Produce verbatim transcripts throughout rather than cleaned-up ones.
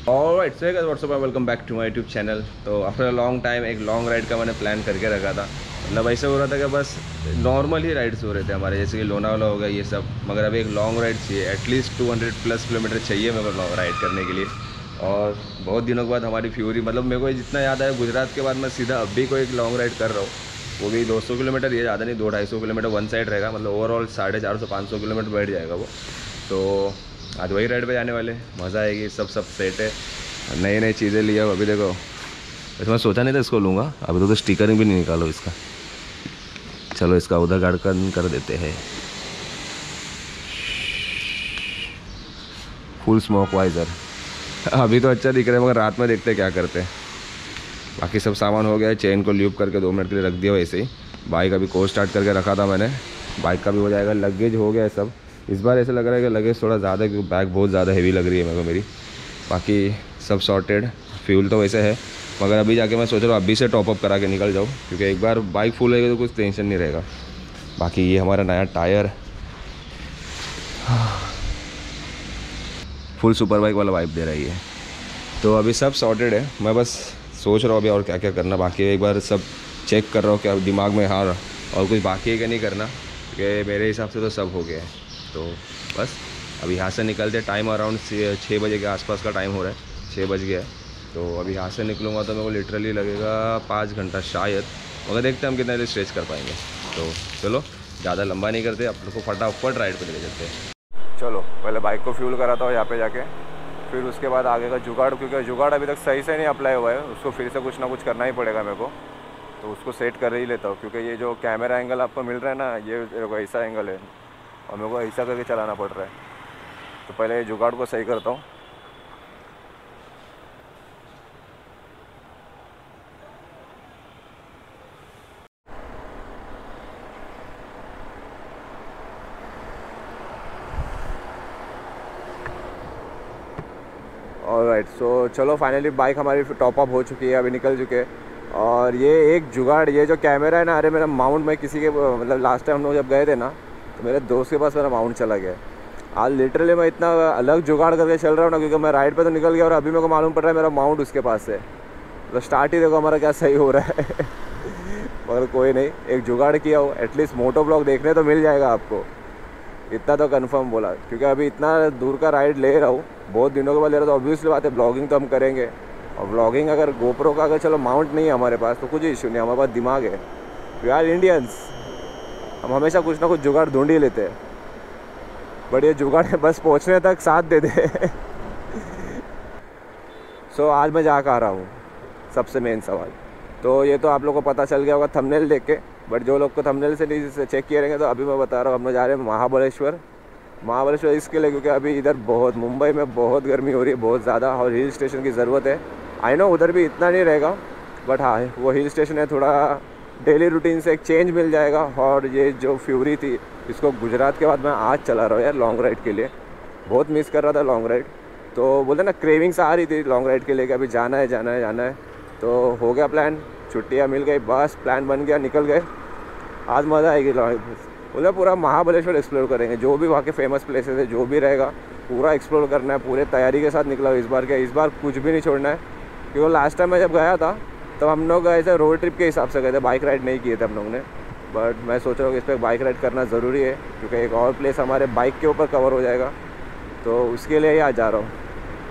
Alright so guys what's up and welcome back to my YouTube channel. तो after a long time एक long ride का मैंने plan करके रखा था। मतलब ऐसा हो रहा था कि बस नॉर्मल ही राइड्स हो रहे थे हमारे, जैसे कि लोनावाला हो गया ये सब, मगर अभी एक लॉन्ग राइड चाहिए। At least two hundred plus kilometre चाहिए मेरे को लॉन्ग राइड करने के लिए। और बहुत दिनों के बाद हमारी फ्यूरी, मतलब मेरे को जितना याद आया गुजरात के बाद मैं सीधा अभी को एक लॉन्ग राइड कर रहा हूँ, वो भी दो सौ किलोमीटर, ये ज़्यादा नहीं, दो ढाई सौ किलोमीटर वन साइड रहेगा। मतलब ओवरऑल साढ़े चार सौ पाँच सौ किलोमीटर बैठ जाएगा वो। तो आज वही राइड पे जाने वाले, मज़ा आएगी, सब सब सेट है, नई नई चीज़ें लिया हो। अभी देखो, वैसे मैं सोचा नहीं था इसको लूँगा, अभी तो, तो स्टिकरिंग भी नहीं निकालो इसका। चलो इसका उधर गार्डन कर देते हैं। फुल स्मोक वाइजर अभी तो अच्छा दिख रहा है, मगर रात में देखते हैं क्या करते हैं। बाकी सब सामान हो गया है, चेन को ल्यूप करके दो मिनट के लिए रख दिया वैसे ही। बाइक अभी को स्टार्ट करके रखा था मैंने, बाइक का भी हो जाएगा। लगेज हो गया है सब। इस बार ऐसा लग रहा है कि लगेज थोड़ा ज़्यादा, क्योंकि बैग बहुत ज़्यादा हेवी लग रही है मेरे को मेरी। बाकी सब सॉर्टेड, फ्यूल तो वैसे है, मगर अभी जाके मैं सोच रहा हूँ अभी से टॉपअप करा के निकल जाऊँ, क्योंकि एक बार बाइक फुल रहेगी तो कुछ टेंशन नहीं रहेगा। बाकी ये हमारा नया टायर, फुल सुपर बाइक वाला वाइब दे रही है। तो अभी सब सॉर्टेड है, मैं बस सोच रहा हूँ अभी और क्या क्या करना बाकी है। एक बार सब चेक कर रहा हूँ क्या दिमाग में, हाँ और कुछ बाकी है क्या नहीं करना, क्योंकि मेरे हिसाब से तो सब हो गया है। तो बस अभी यहाँ से निकलते, टाइम अराउंड छः बजे के आसपास का टाइम हो रहा है, छः बज गया है। तो अभी यहाँ से निकलूँगा तो मेरे को लिटरली लगेगा पाँच घंटा शायद, मगर देखते हैं हम कितना स्ट्रेच कर पाएंगे। तो चलो ज़्यादा लंबा नहीं करते, आप लोग को फटाफट राइड पर ले चलते हैं। चलो पहले बाइक को फ्यूल कराता हूँ यहाँ पे जाके, फिर उसके बाद आगे का जुगाड़, क्योंकि जुगाड़ अभी तक सही से नहीं अप्लाई हुआ है, उसको फिर से कुछ ना कुछ करना ही पड़ेगा मेरे को। तो उसको सेट कर ही लेता हूँ, क्योंकि ये जो कैमरा एंगल आपको मिल रहा है ना, ये मेरे को ऐसा एंगल है और मेरे को ऐसा करके चलाना पड़ रहा है। तो पहले ये जुगाड़ को सही करता हूँ। ऑलराइट सो चलो फाइनली बाइक हमारी टॉप अप हो चुकी है, अभी निकल चुके हैं। और ये एक जुगाड़, ये जो कैमरा है ना, अरे मेरा माउंट, मैं किसी के मतलब लास्ट टाइम हम लोग जब गए थे ना, तो मेरे दोस्त के पास मेरा माउंट चला गया। आज लिटरली मैं इतना अलग जुगाड़ करके चल रहा हूँ ना, क्योंकि मैं राइड पे तो निकल गया और अभी मेरे को मालूम पड़ रहा है मेरा माउंट उसके पास है। तो स्टार्ट ही देखो हमारा क्या सही हो रहा है मगर कोई नहीं, एक जुगाड़ किया हो, एटलीस्ट मोटो ब्लॉग देखने तो मिल जाएगा आपको, इतना तो कंफर्म बोला। क्योंकि अभी इतना दूर का राइड ले रहा हूँ, बहुत दिनों के बाद ले रहा हूँ, तो ऑब्वियसली बात है ब्लॉगिंग तो हम करेंगे। और ब्लॉगिंग अगर गोप्रो का, अगर चलो माउंट नहीं है हमारे पास तो कुछ इशू नहीं, हमारे पास दिमाग है, वी आर इंडियंस, हम हमेशा कुछ ना कुछ जुगाड़ ढूंढ ही लेते हैं। बट ये जुगाड़ बस पहुँचने तक साथ दे दे सो so, आज मैं जा कर आ रहा हूँ, सबसे मेन सवाल तो ये तो आप लोगों को पता चल गया होगा थंबनेल देख के। बट जो लोग को थंबनेल से नहीं चेक किए रहेंगे, तो अभी मैं बता रहा हूँ, हम लोग जा रहे हैं महाबलेश्वर। महाबलेश्वर इसके लिए क्योंकि अभी इधर बहुत, मुंबई में बहुत गर्मी हो रही है, बहुत ज़्यादा, और हिल स्टेशन की ज़रूरत है। आई नो उधर भी इतना नहीं रहेगा, बट हाँ वो हिल स्टेशन है, थोड़ा डेली रूटीन से एक चेंज मिल जाएगा। और ये जो फ्यूरी थी, इसको गुजरात के बाद मैं आज चला रहा हूँ यार लॉन्ग राइड के लिए, बहुत मिस कर रहा था लॉन्ग राइड। तो बोलते ना क्रेविंग्स आ रही थी लॉन्ग राइड के लिए कि अभी जाना है जाना है जाना है। तो हो गया प्लान, छुट्टियाँ मिल गई, बस प्लान बन गया, निकल गए। आज मज़ा आएगी, बोले पूरा महाबलेश्वर एक्सप्लोर करेंगे, जो भी वहाँ के फेमस प्लेसेस है, जो भी रहेगा पूरा एक्सप्लोर करना है। पूरे तैयारी के साथ निकला इस बार, क्या इस बार कुछ भी नहीं छोड़ना है। क्योंकि लास्ट टाइम मैं जब गया था तब तो हम लोग ऐसे रोड ट्रिप के हिसाब से गए थे, बाइक राइड नहीं किए थे हम लोग ने। बट मैं सोच रहा हूँ कि इस पर बाइक राइड करना ज़रूरी है, क्योंकि एक और प्लेस हमारे बाइक के ऊपर कवर हो जाएगा, तो उसके लिए ही आज जा रहा हूँ।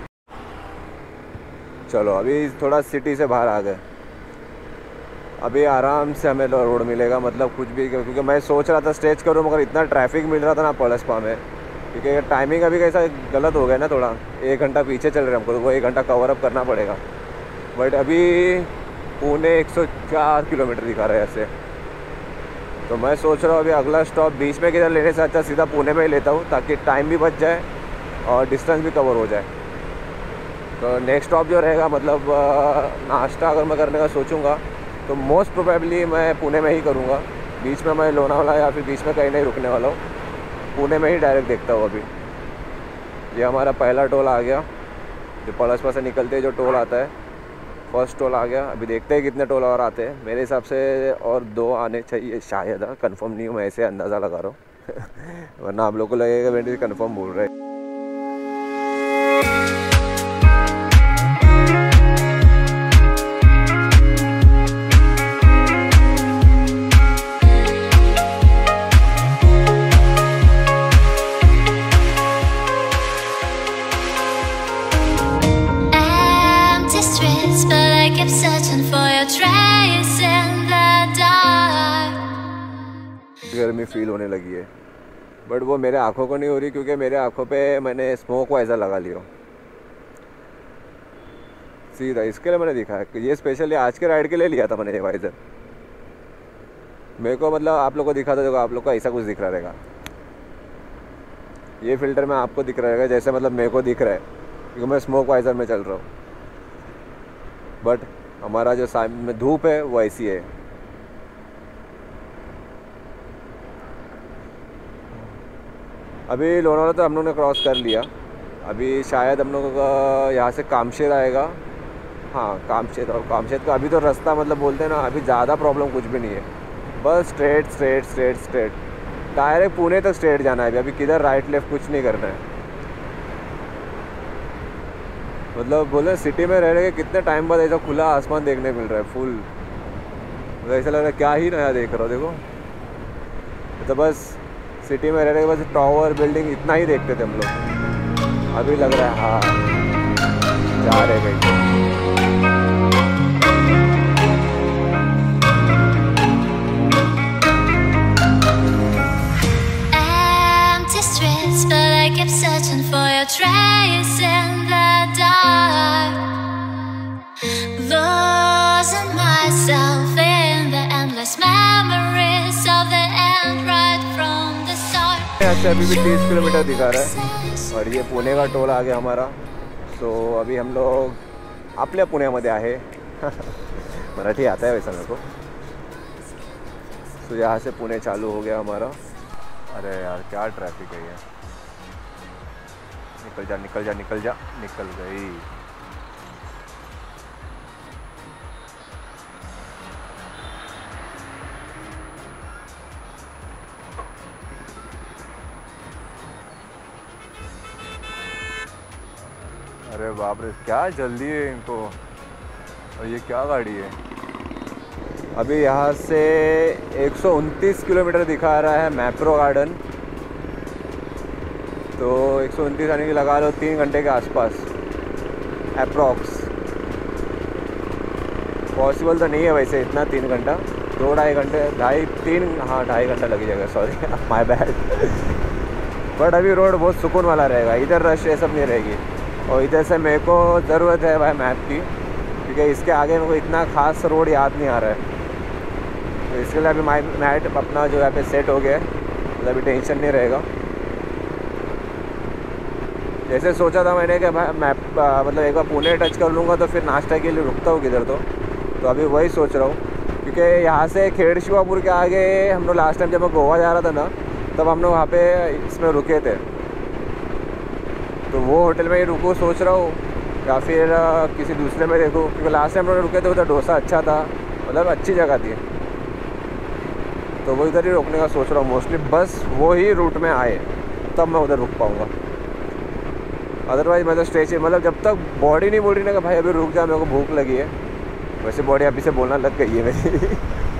चलो अभी थोड़ा सिटी से बाहर आ गए, अभी आराम से हमें रोड मिलेगा, मतलब कुछ भी, क्योंकि मैं सोच रहा था स्ट्रेच करूँ, मगर इतना ट्रैफिक मिल रहा था ना पलसपा में, क्योंकि टाइमिंग अभी कैसा गलत हो गया ना, थोड़ा एक घंटा पीछे चल रहे हैं हमको, तो वो एक घंटा कवर अप करना पड़ेगा। बट अभी पुणे एक सौ चार किलोमीटर दिखा रहा है ऐसे, तो मैं सोच रहा हूँ अभी अगला स्टॉप बीच में किधर लेने से अच्छा सीधा पुणे में ही लेता हूँ, ताकि टाइम भी बच जाए और डिस्टेंस भी कवर हो जाए। तो नेक्स्ट स्टॉप जो रहेगा, मतलब नाश्ता अगर मैं करने का सोचूंगा तो मोस्ट प्रोबेबली मैं पुणे में ही करूँगा। बीच में मैं लोनावाला या फिर बीच में कहीं नहीं रुकने वाला हूँ, पुणे में ही डायरेक्ट देखता हूँ। अभी ये हमारा पहला टोल आ गया, जो पलसपा से निकलते जो टोल आता है, फर्स्ट टोल आ गया। अभी देखते हैं कितने टोल और आते हैं, मेरे हिसाब से और दो आने चाहिए शायद, कंफर्म नहीं हूँ, मैं ऐसे अंदाज़ा लगा रहा हूँ वरना आप लोग को लगेगा मैंने कंफर्म बोल रहे हैं। गर्मी फील होने लगी है, बट वो मेरे आँखों को नहीं हो रही क्योंकि मेरे आँखों पे मैंने स्मोक वाइज़र लगा लिया सीधा, इसके लिए मैंने दिखा है। ये स्पेशली आज के राइड के लिए लिया था मैंने ये वाइज़र। मेरे को मतलब आप लोग को दिखा था, देखो आप लोग को ऐसा कुछ दिख रहा रहेगा, ये फ़िल्टर में आपको दिख रहा रहेगा जैसे मतलब मेरे को दिख रहा है क्योंकि मैं स्मोक वाइज़र में चल रहा हूँ, बट हमारा जो सामने में धूप है वो ऐसी है। अभी लोनावाला तो हम लोग ने क्रॉस कर लिया, अभी शायद हम लोग का यहाँ से कामशेर आएगा। हाँ कामशेर, और कामशेर का अभी तो रास्ता मतलब बोलते हैं ना, अभी ज़्यादा प्रॉब्लम कुछ भी नहीं है, बस straight straight straight straight direct Pune तक स्ट्रेट जाना है। अभी किधर राइट लेफ्ट कुछ नहीं करना है। मतलब बोले सिटी में रह रहे कितने टाइम बाद ऐसा खुला आसमान देखने मिल रहा है फुल, तो ऐसा लग रहा है क्या ही नया देख रहा हो। देखो तो बस सिटी में रह रहे बस टावर बिल्डिंग इतना ही देखते थे हम लोग, अभी लग रहा है हाँ जा रहे कहीं। But I kept searching for your trace in the dark, losing myself in the endless memories of the end right from the start. अच्छा अभी भी तीस किलोमीटर दिखा रहा है और ये पुणे का टोल आ गया हमारा। सो अभी हम लोग आपल्या पुण्यामध्ये आहे मराठी आता है वैसा मेरे को। सो यहाँ से पुणे चालू हो गया हमारा। अरे यार क्या ट्रैफिक है ये, निकल जा निकल जा निकल जा, निकल गई। अरे बाप रे क्या जल्दी है इनको। और ये क्या गाड़ी है। अभी यहाँ से एक सौ उनतीस किलोमीटर दिखा रहा है मैप्रो गार्डन, तो एक सौ उनतीस आने की लगा लो तीन घंटे के आसपास अप्रॉक्स। पॉसिबल तो नहीं है वैसे इतना, तीन घंटा दो ढाई घंटे ढाई तीन हाँ ढाई घंटा लग जाएगा, सॉरी माय बैड। बट अभी रोड बहुत सुकून वाला रहेगा, इधर रश ये सब नहीं रहेगी। और इधर से मेरे को ज़रूरत है भाई मैप की, क्योंकि इसके आगे मेरे को इतना खास रोड याद नहीं आ रहा है, तो इसके लिए अभी माई मैप अपना जो यहाँ पे सेट हो गया है, मतलब अभी टेंशन नहीं रहेगा। जैसे सोचा था मैंने कि भाई मैप मतलब एक बार पुणे टच कर लूँगा तो फिर नाश्ता के लिए रुकता हूँ किधर, तो तो अभी वही सोच रहा हूँ। क्योंकि यहाँ से खेड़ शिवापुर के आगे हम लोग लास्ट टाइम जब मैं गोवा जा रहा था ना, तब हम लोग वहाँ पे इसमें रुके थे, तो वो होटल में ही रुकूँ सोच रहा हूँ या फिर किसी दूसरे में देखूँ। क्योंकि लास्ट टाइम हम लोग रुके थे उधर डोसा अच्छा था, मतलब अच्छी जगह थी, तो वो इधर ही रुकने का सोच रहा हूँ मोस्टली। बस वो ही रूट में आए तब मैं उधर रुक पाऊँगा, अदरवाइज मैं तो स्टेज मतलब जब तक बॉडी नहीं बोल रही ना कि भाई अभी रुक जा मेरे को भूख लगी है, वैसे बॉडी अभी से बोलना लग गई है मेरी।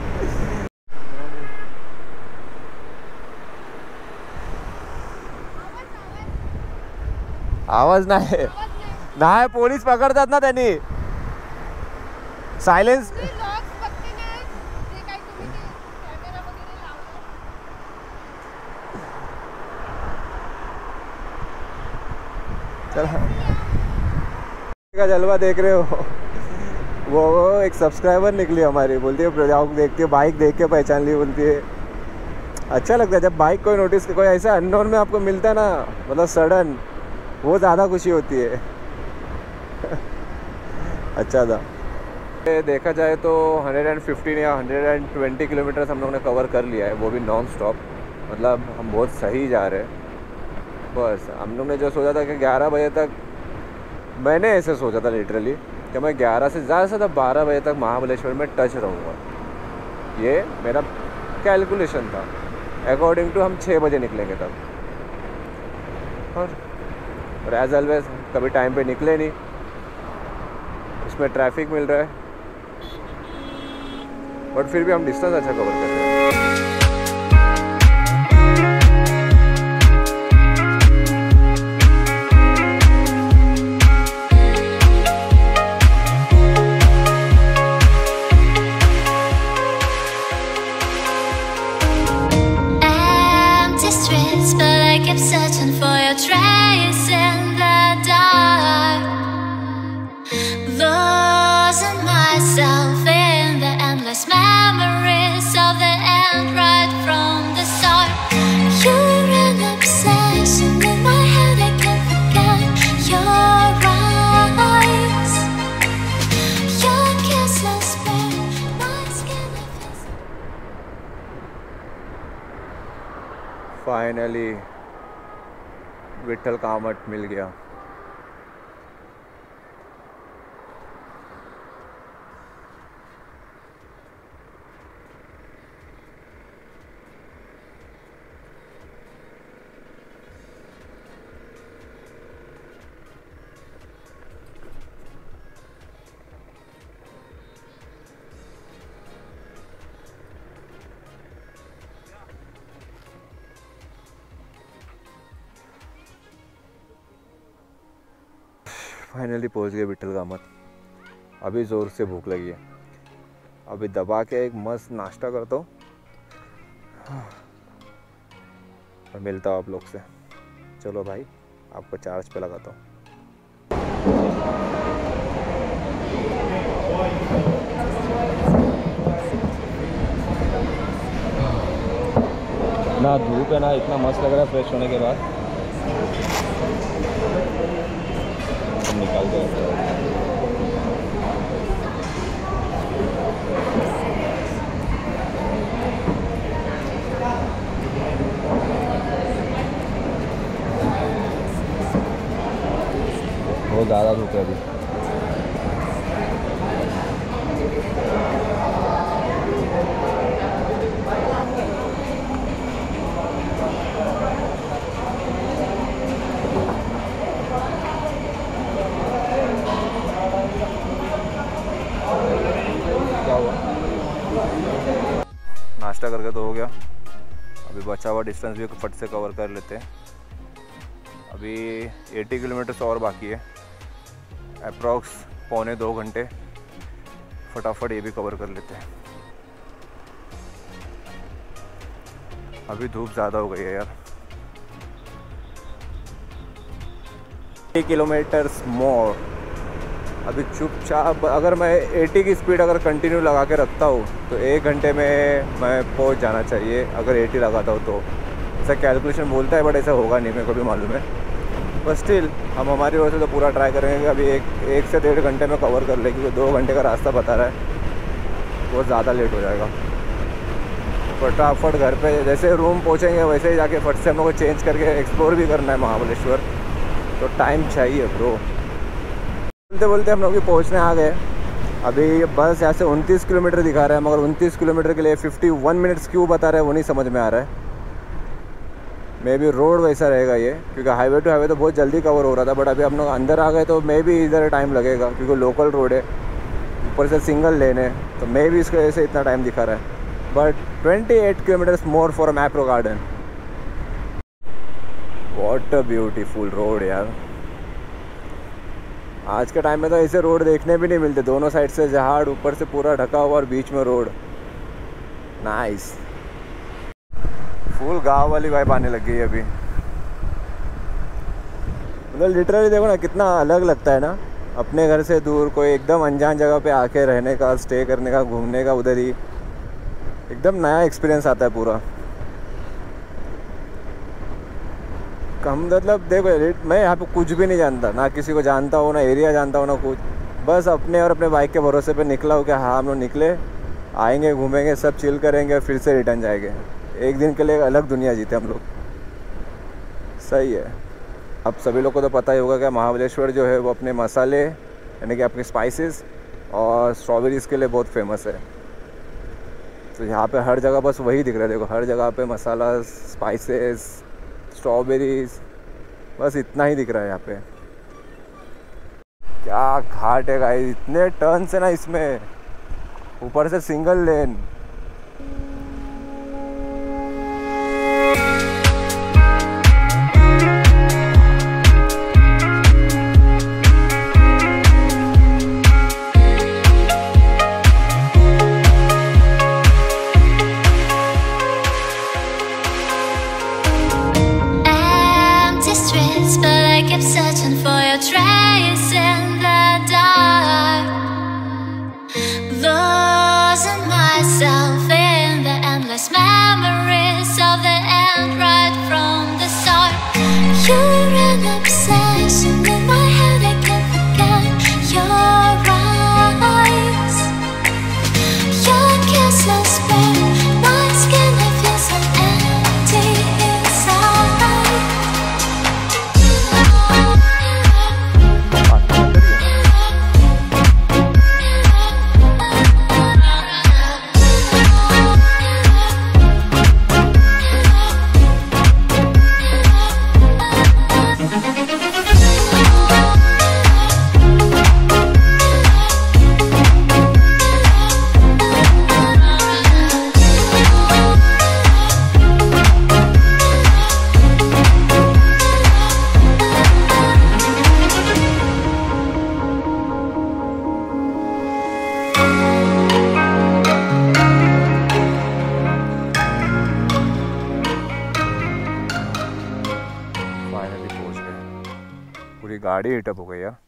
आवाज नाही नाही पोलीस पकडतात ना त्यांनी सायलेन्स। का जलवा देख रहे हो, वो एक सब्सक्राइबर निकली हमारी, बोलती है ब्लॉग देखती है, बाइक देख के पहचान ली, बोलती है अच्छा लगता है जब बाइक कोई नोटिस कोई ऐसा अननोन में आपको मिलता है ना, मतलब सडन, वो ज़्यादा खुशी होती है। अच्छा था। देखा जाए तो एक सौ पंद्रह या एक सौ बीस किलोमीटर हम लोग ने कवर कर लिया है, वो भी नॉन स्टॉप, मतलब हम बहुत सही जा रहे हैं। बस हम लोग ने जो सोचा था कि ग्यारह बजे तक, मैंने ऐसे सोचा था लिटरली कि मैं ग्यारह से ज़्यादा से ज़्यादा बारह बजे तक महाबलेश्वर में टच रहूँगा, ये मेरा कैलकुलेशन था। अकॉर्डिंग टू हम छः बजे निकलेंगे तब, और एज ऑलवेज कभी टाइम पे निकले नहीं, उसमें ट्रैफिक मिल रहा है, बट फिर भी हम डिस्टेंस अच्छा कवर कर रहे हैं। keep searching for your trace in the dark, losing myself in the endless memories of the end right from the start. You're an obsession in my head, I can't forget your eyes, your kisses burn my skin. Finally Vithal Kamat मिल गया। Finally पहुंच गए विठल कामत। अभी ज़ोर से भूख लगी है, अभी दबा के एक मस्त नाश्ता करता हूँ और मिलता हूँ आप लोग से। चलो भाई, आपको चार्ज पे लगाता हूँ। ना धूप है ना, इतना मस्त लग रहा है फ्रेश होने के बाद। निकाल दो। बहुत ज़्यादा धूप है अभी। नाश्ता करके तो हो गया, अभी बचा हुआ डिस्टेंस भी फट से कवर कर लेते हैं। अभी अस्सी किलोमीटर और बाकी है, अप्रॉक्स पौने दो घंटे, फटाफट ये भी कवर कर लेते हैं। अभी धूप ज़्यादा हो गई है यार। अस्सी किलोमीटर्स मोर। अभी चुपचाप अगर मैं अस्सी की स्पीड अगर कंटिन्यू लगा के रखता हूँ तो एक घंटे में मैं पहुँच जाना चाहिए, अगर अस्सी लगाता हूँ तो। ऐसा कैलकुलेशन बोलता है, बट ऐसा होगा नहीं, मेरे को भी मालूम है। बट स्टिल हम हमारी ओर से तो पूरा ट्राई करेंगे कि अभी एक एक से डेढ़ घंटे में कवर कर ले, क्योंकि दो घंटे का रास्ता बता रहा है, बहुत ज़्यादा लेट हो जाएगा। फटाफट घर पे जैसे रूम पहुँचेंगे वैसे ही जाके फट से हम लोग को चेंज करके एक्सप्लोर भी करना है महाबलेश्वर, तो टाइम चाहिए ब्रो। बोलते बोलते हम लोग भी पहुँचने आ गए। अभी बस यहाँ से उनतीस किलोमीटर दिखा रहा है, मगर उनतीस किलोमीटर के लिए इक्यावन मिनट्स क्यों बता रहा है वो नहीं समझ में आ रहा है। मे बी रोड वैसा रहेगा ये, क्योंकि हाईवे टू हाईवे तो बहुत जल्दी कवर हो रहा था, बट अभी हम लोग अंदर आ गए तो मे बी इधर टाइम लगेगा, क्योंकि लोकल रोड है, ऊपर से सिंगल लेन है, तो मे बी इसकी वजह से इतना टाइम दिखा रहा है। बट अट्ठाईस kilometres more for Mapro garden. What a beautiful road यार। आज के टाइम में तो ऐसे रोड देखने भी नहीं मिलते, दोनों साइड से जहाड़, ऊपर से पूरा ढका हुआ और बीच में रोड। नाइस, फुल गांव वाली वाइब आने लग गई है अभी। मतलब लिटरली देखो ना कितना अलग लगता है ना, अपने घर से दूर कोई एकदम अनजान जगह पे आके रहने का, स्टे करने का, घूमने का, उधर ही एकदम नया एक्सपीरियंस आता है पूरा। कम मतलब देखो, मैं यहाँ पे कुछ भी नहीं जानता, ना किसी को जानता हूँ, ना एरिया जानता हूँ, ना कुछ। बस अपने और अपने बाइक के भरोसे पे निकला हूँ कि हाँ हम लोग निकले, आएंगे, घूमेंगे, सब चिल करेंगे, फिर से रिटर्न जाएंगे। एक दिन के लिए अलग दुनिया जीते हम लोग। सही है। अब सभी लोग को तो पता ही होगा कि महाबलेश्वर जो है वो अपने मसाले यानी कि अपने स्पाइसेस और स्ट्रॉबेरीज़ के लिए बहुत फेमस है। तो यहाँ पे हर जगह बस वही दिख रहा है, देखो हर जगह पे मसाला, स्पाइसेस, स्ट्रॉबेरीज, बस इतना ही दिख रहा है यहाँ पे। क्या घाट है गाइस, इतने टर्न्स है ना इसमें, ऊपर से single lane. keep searching for your trace in the dark, losing myself in the endless memories of the end right from the start. You're an obsession in my head, I can't forget your eyes. Your kisses burn my skin, I feel so empty inside. Finally पहुंच गए। पूरी गाड़ी hit up हो गई है।